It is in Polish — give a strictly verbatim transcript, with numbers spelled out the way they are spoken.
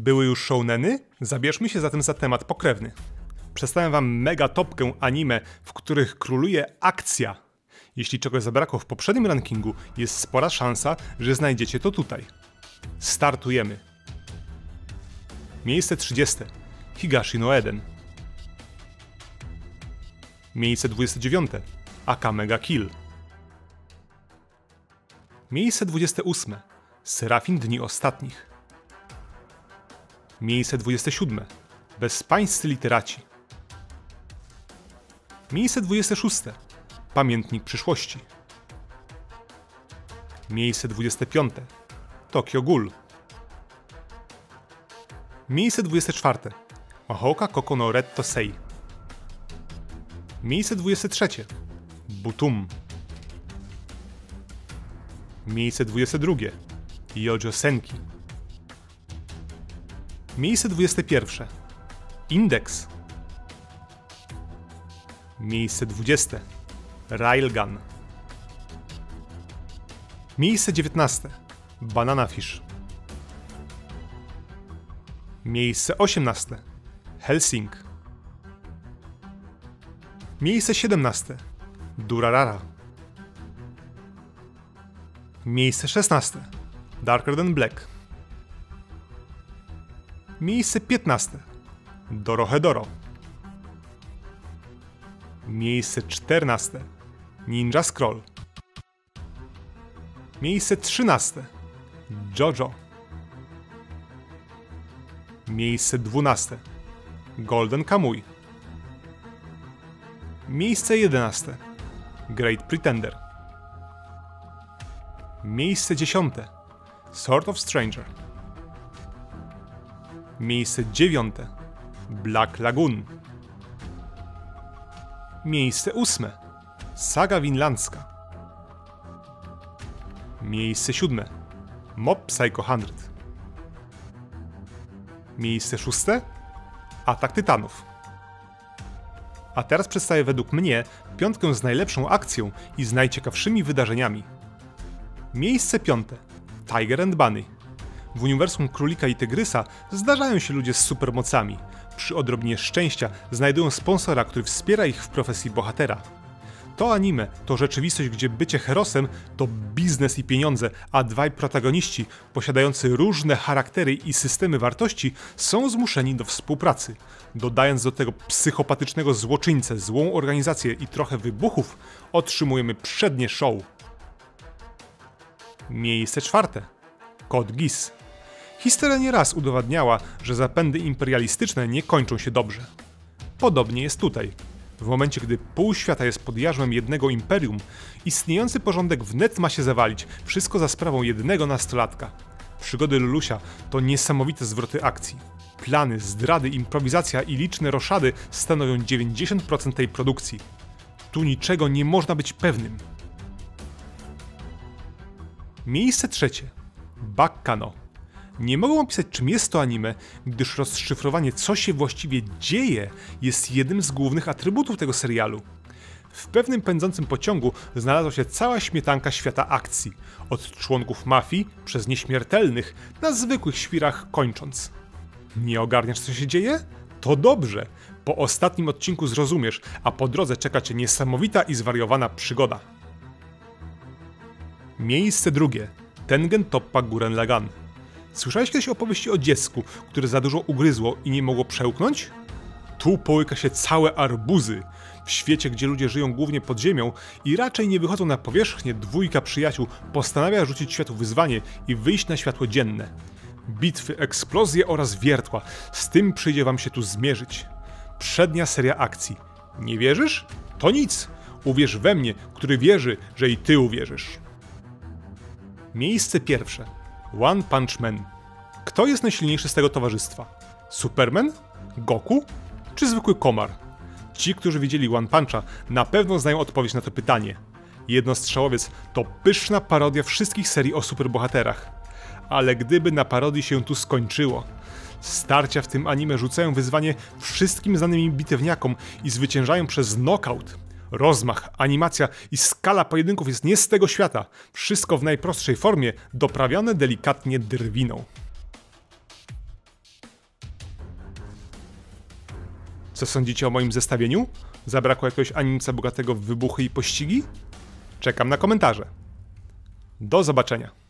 Były już shouneny? Zabierzmy się zatem za temat pokrewny. Przedstawiam wam mega topkę anime, w których króluje akcja. Jeśli czegoś zabrakło w poprzednim rankingu, jest spora szansa, że znajdziecie to tutaj. Startujemy. Miejsce trzydzieste. Higashi no Eden. Miejsce dwudzieste dziewiąte. Akame ga Kill. Miejsce dwudzieste ósme. Serafin Dni Ostatnich. Miejsce dwudzieste siódme. Bezpańscy literaci. Miejsce dwudzieste szóste. Pamiętnik przyszłości. Miejsce dwudzieste piąte. Tokyo Ghoul. Miejsce dwudzieste czwarte. Mahoka Koko no Red Tosei. Miejsce dwudzieste trzecie. Butum. Miejsce dwudzieste drugie. Yojo Senki. Miejsce dwudzieste pierwsze. Index. Miejsce dwudzieste. Railgun. Miejsce dziewiętnaste. Banana Fish. Miejsce osiemnaste. Hellsing. Miejsce siedemnaste. Durarara. Miejsce szesnaste. Darker Than Black. Miejsce piętnaste. Dorohedoro. Miejsce czternaste. Ninja Scroll. Miejsce trzynaste. JoJo. Miejsce dwunaste. Golden Kamuy. Miejsce jedenaste. Great Pretender. Miejsce dziesiąte. Sword of Stranger. Miejsce dziewiąte. Black Lagoon. Miejsce ósme. Saga Winlandzka. Miejsce siódme. Mob Psycho sto. Miejsce szóste. Atak Tytanów. A teraz przedstawię według mnie piątkę z najlepszą akcją i z najciekawszymi wydarzeniami. Miejsce piąte. Tiger and Bunny. W uniwersum Królika i Tygrysa zdarzają się ludzie z supermocami. Przy odrobinie szczęścia znajdują sponsora, który wspiera ich w profesji bohatera. To anime to rzeczywistość, gdzie bycie herosem to biznes i pieniądze, a dwaj protagoniści, posiadający różne charaktery i systemy wartości, są zmuszeni do współpracy. Dodając do tego psychopatycznego złoczyńcę, złą organizację i trochę wybuchów, otrzymujemy przednie show. Miejsce czwarte. Code Geass. Historia nieraz udowadniała, że zapędy imperialistyczne nie kończą się dobrze. Podobnie jest tutaj. W momencie, gdy pół świata jest pod jarzmem jednego imperium, istniejący porządek wnet ma się zawalić, wszystko za sprawą jednego nastolatka. Przygody Lulusia to niesamowite zwroty akcji. Plany, zdrady, improwizacja i liczne roszady stanowią dziewięćdziesiąt procent tej produkcji. Tu niczego nie można być pewnym. Miejsce trzecie. Baccano. Nie mogę opisać, czym jest to anime, gdyż rozszyfrowanie, co się właściwie dzieje, jest jednym z głównych atrybutów tego serialu. W pewnym pędzącym pociągu znalazła się cała śmietanka świata akcji, od członków mafii przez nieśmiertelnych na zwykłych świrach kończąc. Nie ogarniasz, co się dzieje? To dobrze! Po ostatnim odcinku zrozumiesz, a po drodze czeka cię niesamowita i zwariowana przygoda. Miejsce drugie. Tengen Toppa Gurren Lagann. Słyszałeś kiedyś opowieści o dziecku, które za dużo ugryzło i nie mogło przełknąć? Tu połyka się całe arbuzy. W świecie, gdzie ludzie żyją głównie pod ziemią i raczej nie wychodzą na powierzchnię, dwójka przyjaciół postanawia rzucić światu wyzwanie i wyjść na światło dzienne. Bitwy, eksplozje oraz wiertła. Z tym przyjdzie wam się tu zmierzyć. Przednia seria akcji. Nie wierzysz? To nic. Uwierz we mnie, który wierzy, że i ty uwierzysz. Miejsce pierwsze. One Punch Man. Kto jest najsilniejszy z tego towarzystwa? Superman? Goku? Czy zwykły komar? Ci, którzy widzieli One Puncha, na pewno znają odpowiedź na to pytanie. Jednostrzałowiec to pyszna parodia wszystkich serii o superbohaterach. Ale gdyby na parodii się tu skończyło. Starcia w tym anime rzucają wyzwanie wszystkim znanym im bitewniakom i zwyciężają przez knockout. Rozmach, animacja i skala pojedynków jest nie z tego świata. Wszystko w najprostszej formie, doprawione delikatnie drwiną. Co sądzicie o moim zestawieniu? Zabrakło jakiegoś animca bogatego w wybuchy i pościgi? Czekam na komentarze. Do zobaczenia.